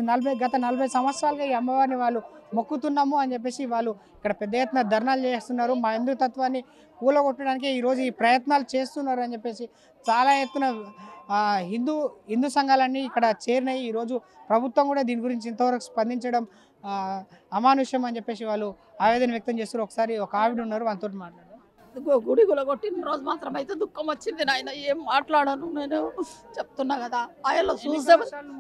గత 40 సంవత్సరాలుగా ఈ అమ్మవారిని వాళ్ళు మొక్కుతున్నాము అని చెప్పేసి వాళ్ళు ఇక్కడ పెద్ద ఎత్తున ధర్నాలు చేస్తున్నారు. మా హిందుత్వాన్ని కూలగొట్టడానికి ఈరోజు ఈ ప్రయత్నాలు చేస్తున్నారు అని చెప్పేసి చాలా ఎత్తున హిందూ సంఘాలన్నీ ఇక్కడ చేరినాయి. ఈరోజు ప్రభుత్వం కూడా దీని గురించి ఇంతవరకు స్పందించడం అమానుష్యం అని చెప్పేసి వాళ్ళు ఆవేదన వ్యక్తం చేస్తారు. ఒకసారి ఒక ఆవిడ ఉన్నారు, వాళ్ళతో మాట్లాడారు. గుడి గులగొట్టిన రోజు మాత్రం అయితే దుఃఖం వచ్చింది నాయన. ఏం మాట్లాడాను నేను చెప్తున్నా కదా. ఆయన చూసే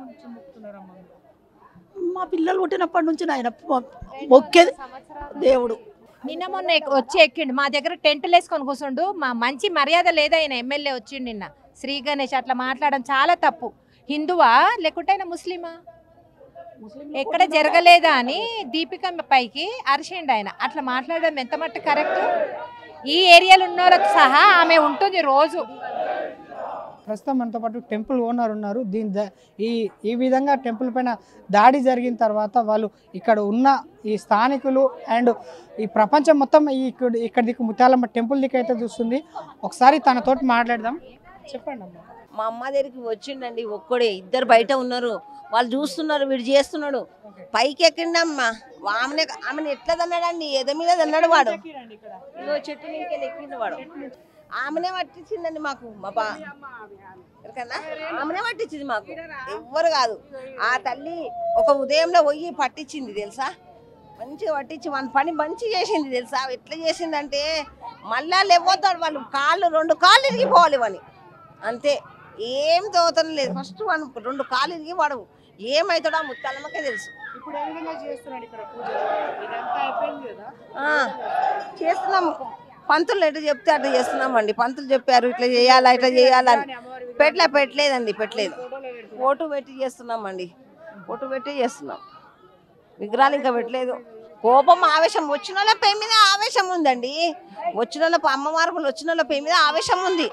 మా పిల్లలు పుట్టినప్పటి నుంచి నాయన మొక్కేది దేవుడు. నిన్న మొన్న వచ్చి ఎక్కిండు మా దగ్గర టెంట్లు వేసుకొని కూర్చుండు. మా మంచి మర్యాద లేదా, ఆయన ఎమ్మెల్యే వచ్చిండు నిన్న. శ్రీ గణేష్ అట్లా మాట్లాడడం చాలా తప్పు. హిందువా లేకుంటే ఆయన ముస్లిమా ఎక్కడ జరగలేదా అని దీపిక పైకి అరిచిండు ఆయన. అట్లా మాట్లాడడం ఎంత మట్టు కరెక్ట్? ఈ ఏరియాలో ఉన్న వాళ్ళతో సహా ఆమె ఉంటుంది రోజు. ప్రస్తుతం మనతో పాటు టెంపుల్ ఓనర్ ఉన్నారు. ఈ విధంగా టెంపుల్ పైన దాడి జరిగిన తర్వాత వాళ్ళు ఇక్కడ ఉన్న ఈ స్థానికులు అండ్ ఈ ప్రపంచం మొత్తం ఇక్కడ దిక్కు ముత్యాలమ్మ టెంపుల్ దిక్కు అయితే చూస్తుంది. ఒకసారి తనతోటి మాట్లాడదాం. చెప్పండి అమ్మ. మా అమ్మ దగ్గరికి వచ్చిండండి ఒక్కడే. ఇద్దరు బయట ఉన్నారు, వాళ్ళు చూస్తున్నారు, వీడు చేస్తున్నాడు. పైకి ఎక్కిండమ్మా. ఆమెను ఎట్లా తన్నాడండి? ఎద మీద తన్నాడు వాడు. ఇగో చెట్టు మీదకి ఎక్కిండు వాడు. ఆమెనే పట్టించిందండి మాకు. ఆమెనే పట్టించింది మాకు, ఎవ్వరు కాదు. ఆ తల్లి ఒక ఉదయంలో పోయి పట్టించింది తెలుసా. మంచిగా పట్టించి మన పని మంచిగా చేసింది తెలుసా. ఎట్లా చేసిందంటే మళ్ళా లేవద్దాడు వాళ్ళు. రెండు కాళ్ళు ఇరిగిపోవాలి వాని, అంతే. ఏం తోతనం లేదు. ఫస్ట్ వాడు 2 కాళ్ళు ఇరిగి వాడు ఏమవుతాడో ఆ ముత్యాలమ్మకే తెలుసు. చేస్తున్నాం. పంతులు ఎటు చెప్తే అట్లా చేస్తున్నామండి. పంతులు చెప్పారు ఇట్లా చేయాలా ఇట్లా చేయాలని. పెట్టలేదు. ఓటు పెట్టి చేస్తున్నామండి. ఓటు పెట్టి చేస్తున్నాం. విగ్రహాలు ఇంకా పెట్టలేదు. కోపం ఆవేశం వచ్చిన వాళ్ళ పై మీద ఆవేశం ఉందండి. వచ్చిన వాళ్ళ అమ్మవార్పులు వచ్చిన వాళ్ళ పై మీద ఆవేశం ఉంది.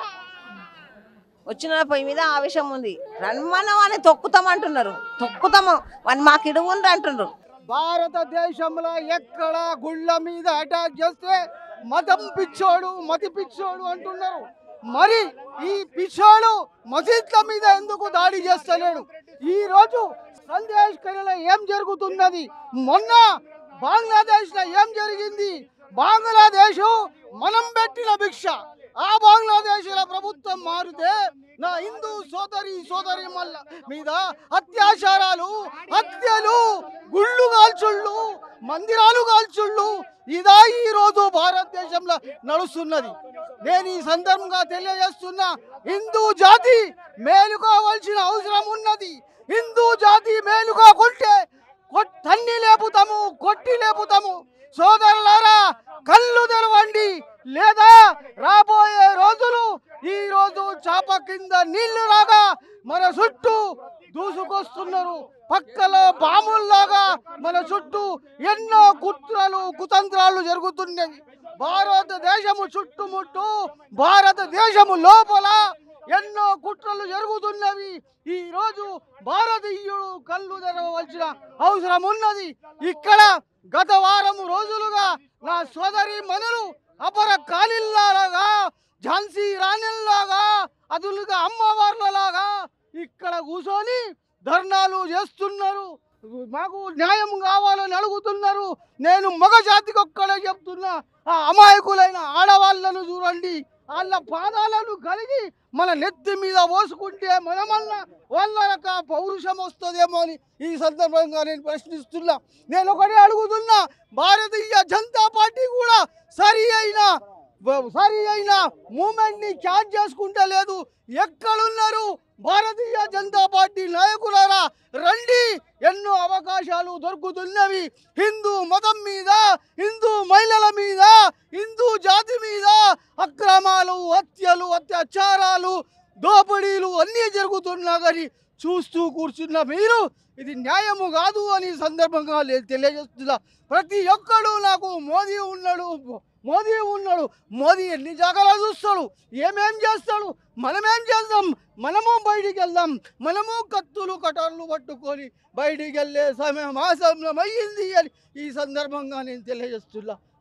రన్మనం అని తొక్కుతామంటున్నారు. తొక్కుతాము అని మాకు ఇడుగుండ్రు అంటున్నారు. భారతదేశంలో ఎక్కడ గుళ్ళ మీద అటాక్ చేస్తే మతం పిచ్చోడు మతి పిచ్చోడు అంటున్నారు. మరి ఈ పిచ్చోడు మసీద్ల మీద ఎందుకు దాడి చేస్తలేడు? ఈ రోజు సందేశ్ ఏం జరుగుతున్నది? మొన్న బంగ్లాదేశ్ లో ఏం జరిగింది? బంగ్లాదేశ్ మనం పెట్టిన భిక్ష. ఆ బంగ్లాదేశ్ ప్రభుత్వం మారితే నా హిందూ సోదరి మీద అత్యాచారాలు, హత్యలు, గుళ్ళు కాల్చుళ్ళు, మందిరాలు కాల్చుళ్ళు ఇదా ఈ రోజు భారతదేశంలో నడుస్తున్నది. నేను ఈ సందర్భంగా తెలియజేస్తున్నా, హిందూ జాతి మేలుకోవాల్సిన అవసరం ఉన్నది. హిందూ జాతి మేలుకోకుంటే తన్ని లేపుతాము, కొట్టి లేపుతాము. సోదరులారా, కళ్ళు తెరవండి, లేదా రాబోయే రోజులు ఈ రోజు చాప కింద నీళ్లు రాగా మన చుట్టూ దూసుకొస్తున్నారు. పక్కలో బాముల్లాగా మన చుట్టూ ఎన్నో కుతంత్రాలు జరుగుతున్నవి. భారతదేశము చుట్టుముట్టు, భారతదేశము లోపల ఎన్నో కుట్రలు జరుగుతున్నవి. ఈ రోజు భారతీయుడు కళ్ళు తెరవవలసిన అవసరం ఉన్నది. ఇక్కడ గత వారం రోజులుగా నా సోదరి మనులు అపర కాలిల్లాగా, ఝాన్సీ రాణిల్లాగా, అదులుగా అమ్మవార్లలాగా ఇక్కడ కూర్చొని ధర్నాలు చేస్తున్నారు. మాకు న్యాయం కావాలని అడుగుతున్నారు. నేను మగ జాతికి ఒక్కడే చెప్తున్నా, ఆ అమాయకులైన ఆడవాళ్ళను చూడండి. వాళ్ళ పాదాలను కలిగి మన నెత్తి మీద పోసుకుంటే మనమల్ల వాళ్ళక పౌరుషం వస్తుందేమో అని ఈ సందర్భంగా నేను ప్రశ్నిస్తున్నా. నేను ఒకటే అడుగుతున్నా, భారతీయ జనతా పార్టీ కూడా సరి అయిన మూమెంట్ ని క్యాచ్ చేసుకుంటే లేదు. ఎక్కడున్నారు భారతీయ జనతా పార్టీ నాయకులారా? రండి, ఎన్నో అవకాశాలు దొరుకుతున్నవి. హిందూ మతం మీద, హిందూ మహిళల మీద, హిందూ జాతి మీద అక్రమాలు, హత్యలు, అత్యాచారాలు, దోపిడీలు అన్నీ జరుగుతున్నా కానీ చూస్తూ కూర్చున్న మీరు ఇది న్యాయము కాదు అని సందర్భంగా తెలియజేస్తున్నా. ప్రతి ఒక్కడు నాకు మోదీ ఉన్నాడు. మోదీ ఎన్ని జాగాలు చూస్తాడు, ఏమేం చేస్తాడు, మనమేం చేద్దాం? మనము బయటికి వెళ్దాం. మనము కత్తులు కటార్లు పట్టుకొని బయటికి వెళ్ళే సమయం ఆసమయం అయ్యింది అని ఈ సందర్భంగా నేను తెలియజేస్తున్నా.